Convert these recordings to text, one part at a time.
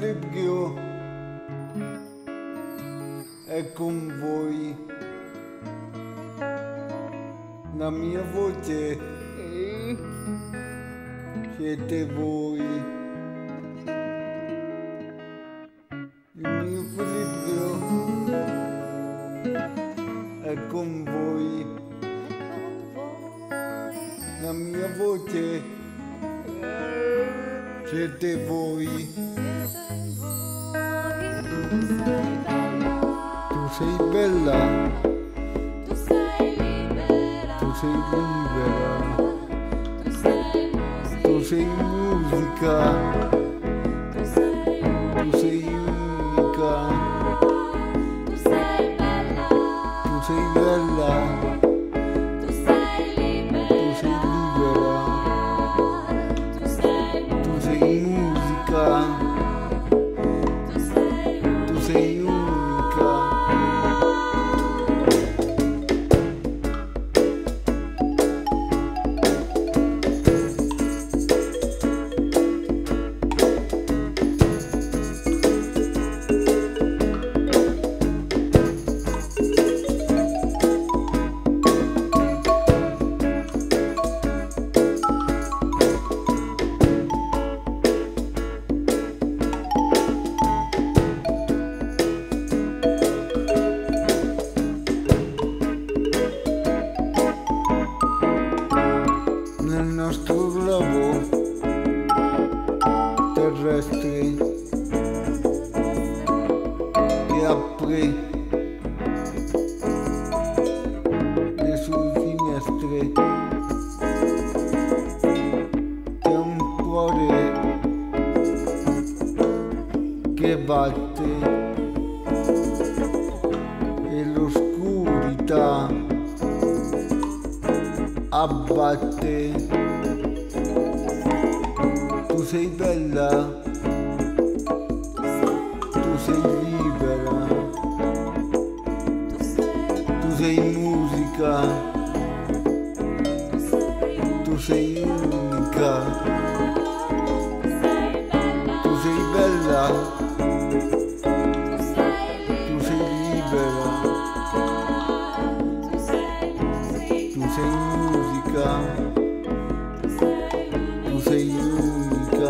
equilibrio è con voi. La mia voce siete voi. Il mio equilibrio è con voi. La mia voce siete voi. Tu sei bella. Tu sei libera. Tu sei libera. Tu sei musica. Tu sei unica. Tu sei bella. Tu sei bella. Tu sei libera. Tu sei musica. Tu sei unica. Nel nostro globo terrestre che apre le sue finestre, c'è un cuore che batte e l'oscurità abbatte. Tu sei bella, tu sei libera, tu sei musica, tu sei unica, tu sei bella, tu sei libera, tu sei musica, tu sei unica.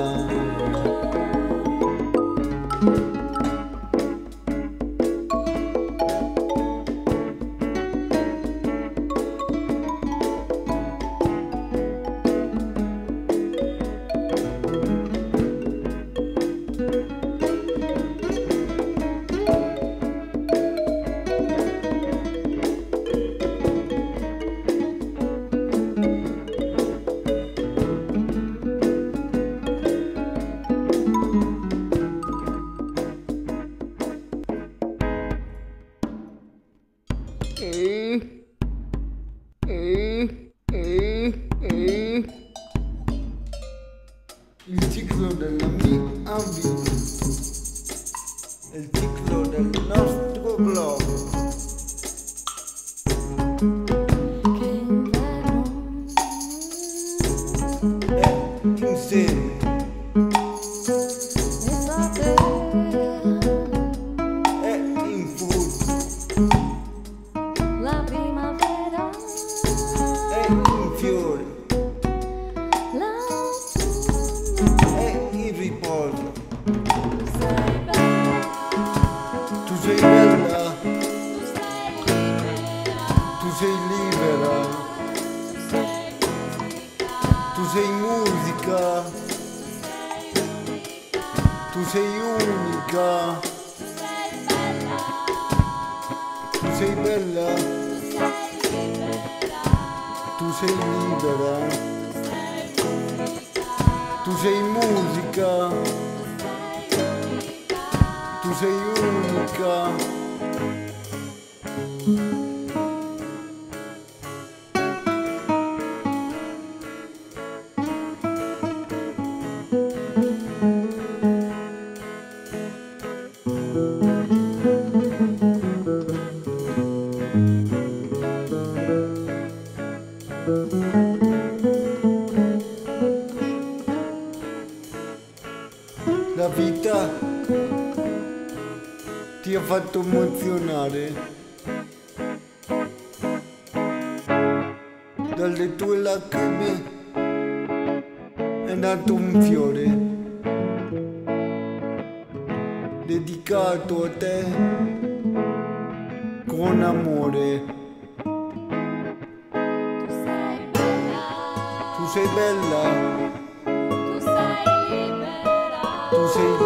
Il ciclo della mia vita, il ciclo del nostro globo. È insieme. È in flusso. La primavera È in fiore. È in riposo. Tu sei bella. Tu sei libera. Tu sei musica. Tu sei unica. Tu sei bella. Tu sei libera. Tu sei musica. Tu sei unica. La vita ti ha fatto emozionare. Dalle tue lacrime è nato un fiore dedicato a te con amore. Tu sei bella, tu sei libera, tu sei